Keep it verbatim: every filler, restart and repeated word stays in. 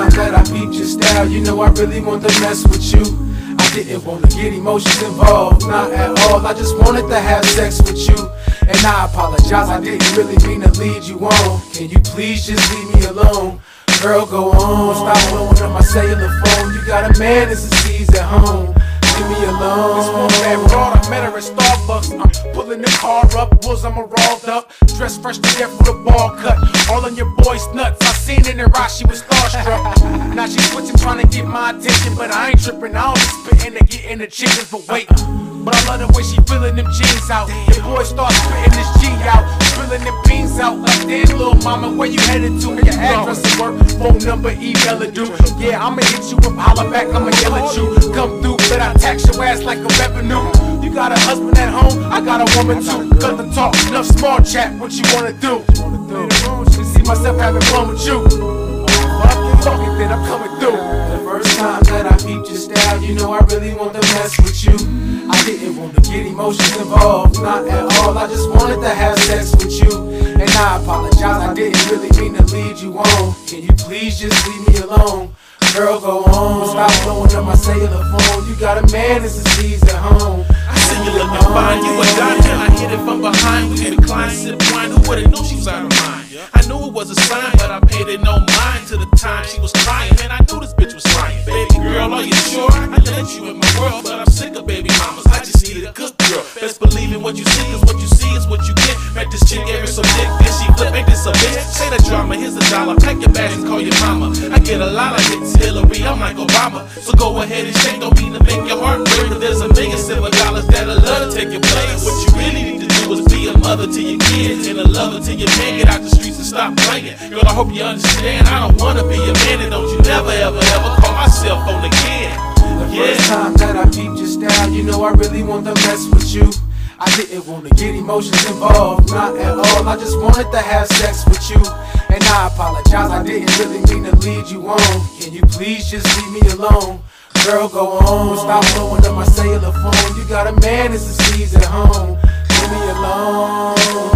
time that I peeped your style, you know I really want to mess with you. I didn't want to get emotions involved, not at all. I just wanted to have sex with you. And I apologize, I didn't really mean to lead you on. Can you please just leave me alone? Girl, go on, stop blowing up my cellular phone. You got a man and some seeds at home. Leave me alone. This one bad broad, I met her at Starbucks. I'm pulling the car up, wolves I'm rolled up. Dressed fresh to death with a ball cut. All on your boy's nuts. I seen in her eyes she was starstruck. Now she switching, trying to get my attention, but I ain't tripping. I don't be spitting to get in the chickens, but wait. But I love the way she feeling them jeans out. Your boy start spitting this G out, spilling them beans out. Like, damn, little mama, where you headed to? Your address and work, phone number, email it, dude. Yeah, I'ma hit you up, holler back, I'ma yell at you. Come through, but I tax your ass like a revenue. You got a husband at home, I got a woman too. Cut the talk, enough small chat, what you wanna do? Should see myself having fun with you. Fuck it, then I'm coming through. The first time that I peeped your style, you know I really want to mess with you. I didn't want to get emotions involved, not at all. I just wanted to have sex with you. And I apologize, I didn't really mean to lead you on. Can you please just leave me alone? Girl, go on, stop blowing up my cellular phone. You got a man and some seeds at home. I see you looking fine, you a dime, and I hit it from behind. We hit a client, sip wine, who would've knew she was out of mind? I knew it was a sign, but I paid it no mind. To the time she was crying, man, I knew this bitch was lying. Baby girl, are you sure? I let you in my world, but I'm sick of baby mamas. I just need a good girl. Best believe in what you see, cause what you see is what you get. Met this chick, gave her some dick, then she flip, ain't this a bitch? Say the drama, here's a dollar, pack your bags and call your mama. I get a lot of hits, Hillary, I'm like Obama. So go ahead and shake, don't mean to make your heart break. But there's a million silver dollars that'll love to take your place. What you really need to do is be a mother to your kids and a lover to your man. Get out the streets and stop playing. Girl, I hope you understand, I don't wanna be a man, and don't you never ever ever call my cell phone again. The first time that I peeped your style, you know I really want to mess with you. I didn't want to get emotions involved, not at all. I just wanted to have sex with you. And I apologize, I didn't really mean to lead you on. Can you please just leave me alone? Girl, go on, stop blowing up my cellular phone. You got a man and some seeds at home. Leave me alone.